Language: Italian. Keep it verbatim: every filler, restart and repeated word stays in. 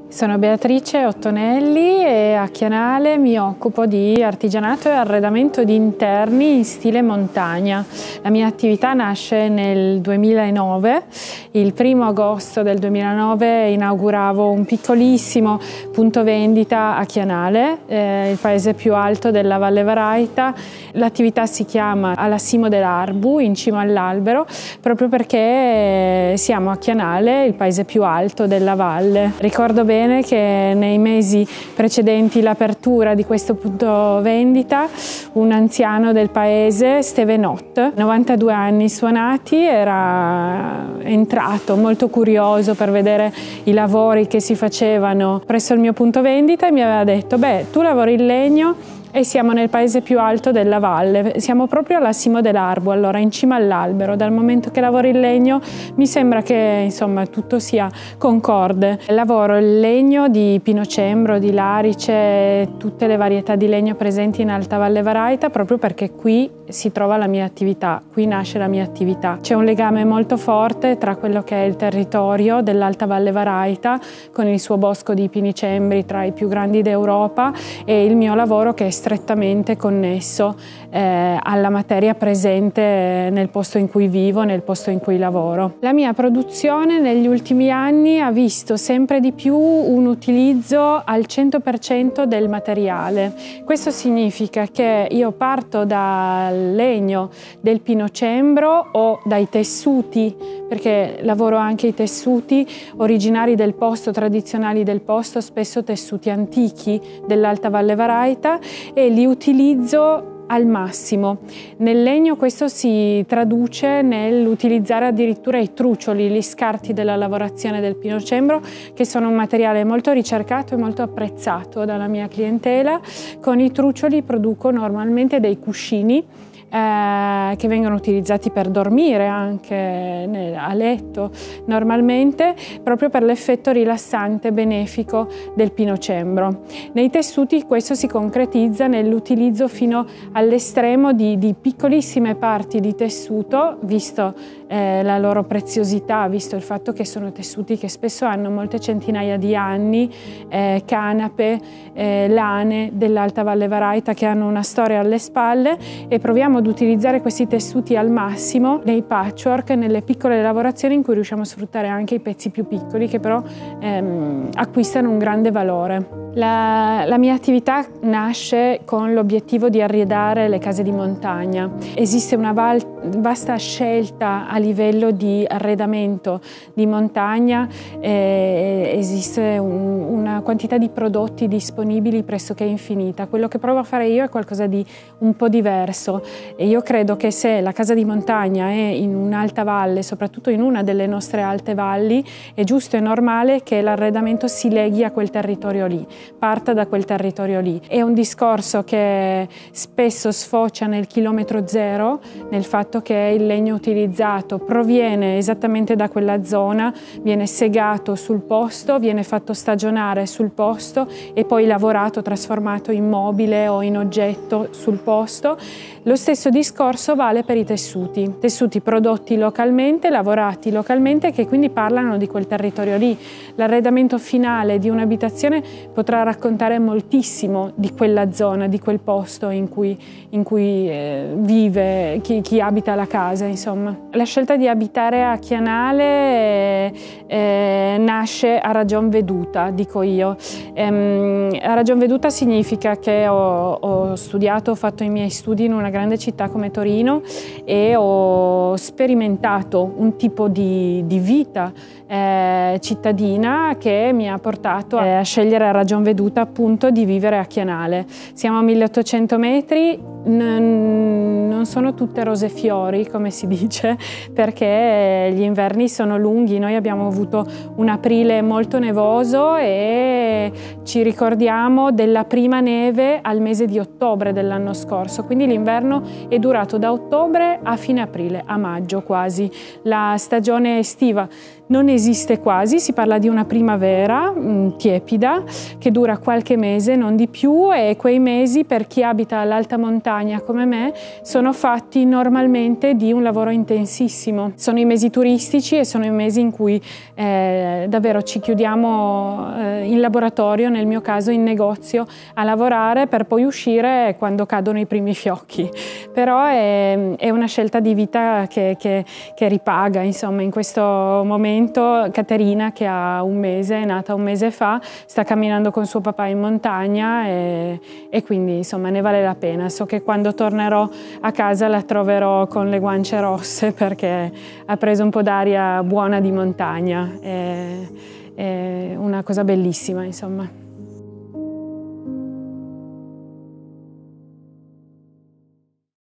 Sono Beatrice Ottonelli e a Chianale mi occupo di artigianato e arredamento di interni in stile montagna. La mia attività nasce nel duemilanove. Il primo agosto del duemilanove inauguravo un piccolissimo punto vendita a Chianale, eh, il paese più alto della Valle Varaita. L'attività si chiama alla Cimo dell'Arbu, in cima all'albero, proprio perché siamo a Chianale, il paese più alto della valle. Ricordo bene che nei mesi precedenti l'apertura di questo punto vendita un anziano del paese, Stevenot, novantadue anni suonati, era entrato molto curioso per vedere i lavori che si facevano presso il mio punto vendita e mi aveva detto: beh, tu lavori in legno e siamo nel paese più alto della valle, siamo proprio alla Cimo dell'Arbu, allora in cima all'albero. Dal momento che lavoro in legno mi sembra che insomma tutto sia concorde. Lavoro il legno di pinocembro, di larice, tutte le varietà di legno presenti in Alta Valle Varaita, proprio perché qui si trova la mia attività, qui nasce la mia attività. C'è un legame molto forte tra quello che è il territorio dell'Alta Valle Varaita, con il suo bosco di pinicembri tra i più grandi d'Europa, e il mio lavoro, che è strettamente connesso eh, alla materia presente nel posto in cui vivo, nel posto in cui lavoro. La mia produzione negli ultimi anni ha visto sempre di più un utilizzo al cento per cento del materiale. Questo significa che io parto dal legno del pinocembro o dai tessuti, perché lavoro anche i tessuti originari del posto, tradizionali del posto, spesso tessuti antichi dell'Alta Valle Varaita, e li utilizzo al massimo. Nel legno questo si traduce nell'utilizzare addirittura i trucioli, gli scarti della lavorazione del pinocembro, che sono un materiale molto ricercato e molto apprezzato dalla mia clientela. Con i trucioli produco normalmente dei cuscini Eh, che vengono utilizzati per dormire anche nel, a letto normalmente, proprio per l'effetto rilassante benefico del pinocembro. Nei tessuti questo si concretizza nell'utilizzo fino all'estremo di, di piccolissime parti di tessuto, visto eh, la loro preziosità, visto il fatto che sono tessuti che spesso hanno molte centinaia di anni, eh, canape, eh, lane dell'Alta Valle Varaita che hanno una storia alle spalle, e proviamo ad utilizzare questi tessuti al massimo nei patchwork, nelle piccole lavorazioni in cui riusciamo a sfruttare anche i pezzi più piccoli, che però ehm, acquistano un grande valore. La, la mia attività nasce con l'obiettivo di arredare le case di montagna. Esiste una val, vasta scelta a livello di arredamento di montagna, eh, esiste un, una quantità di prodotti disponibili pressoché infinita. Quello che provo a fare io è qualcosa di un po' diverso, e io credo che se la casa di montagna è in un'alta valle, soprattutto in una delle nostre alte valli, è giusto e normale che l'arredamento si leghi a quel territorio lì, parta da quel territorio lì. È un discorso che spesso sfocia nel chilometro zero, nel fatto che il legno utilizzato proviene esattamente da quella zona, viene segato sul posto, viene fatto stagionare sul posto e poi lavorato, trasformato in mobile o in oggetto sul posto. Lo stesso discorso vale per i tessuti, tessuti prodotti localmente, lavorati localmente, che quindi parlano di quel territorio lì. L'arredamento finale di un'abitazione potrà raccontare moltissimo di quella zona, di quel posto in cui, in cui eh, vive chi, chi abita la casa, insomma. La scelta di abitare a Chianale eh, eh, nasce a ragion veduta, dico io. Ehm, a ragion veduta significa che ho, ho studiato, ho fatto i miei studi in una grande città come Torino e ho sperimentato un tipo di, di vita eh, cittadina che mi ha portato a, a scegliere a ragion veduta appunto di vivere a Chianale. Siamo a milleottocento metri, non sono tutte rose e fiori come si dice, perché gli inverni sono lunghi. Noi abbiamo avuto un aprile molto nevoso e ci ricordiamo della prima neve al mese di ottobre dell'anno scorso, quindi l'inverno è durato da ottobre a fine aprile, a maggio quasi, la stagione estiva non esiste quasi, si parla di una primavera mh, tiepida che dura qualche mese, non di più, e quei mesi per chi abita all'alta montagna come me sono fatti normalmente di un lavoro intensissimo. Sono i mesi turistici e sono i mesi in cui eh, davvero ci chiudiamo eh, in laboratorio, nel mio caso in negozio, a lavorare per poi uscire quando cadono i primi fiocchi. Però è, è una scelta di vita che, che, che ripaga, insomma. In questo momento Caterina, che ha un mese, è nata un mese fa, sta camminando con suo papà in montagna e, e quindi insomma ne vale la pena. So che quando tornerò a casa la troverò con le guance rosse perché ha preso un po' d'aria buona di montagna. È, è una cosa bellissima, insomma.